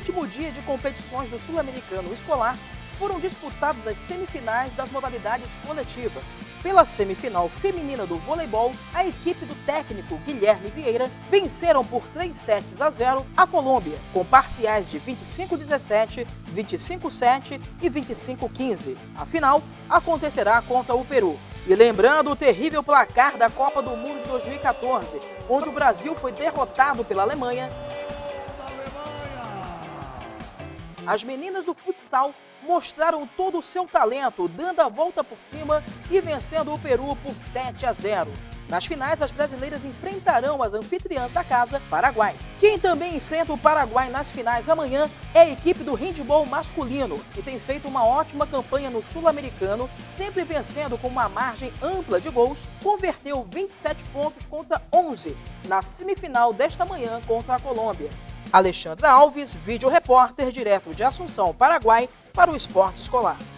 último dia de competições do Sul-Americano Escolar, foram disputadas as semifinais das modalidades coletivas. Pela semifinal feminina do voleibol, a equipe do técnico Guilherme Vieira venceram por 3-0 a Colômbia, com parciais de 25-17, 25-7 e 25-15. A final acontecerá contra o Peru. E lembrando o terrível placar da Copa do Mundo de 2014, onde o Brasil foi derrotado pela Alemanha, as meninas do futsal mostraram todo o seu talento, dando a volta por cima e vencendo o Peru por 7-0. Nas finais, as brasileiras enfrentarão as anfitriãs da casa, Paraguai. Quem também enfrenta o Paraguai nas finais amanhã é a equipe do handebol masculino, que tem feito uma ótima campanha no Sul-Americano, sempre vencendo com uma margem ampla de gols, converteu 27 pontos contra 11 na semifinal desta manhã contra a Colômbia. Alexandra Alves, vídeo repórter direto de Assunção, Paraguai, para o Esporte Escolar.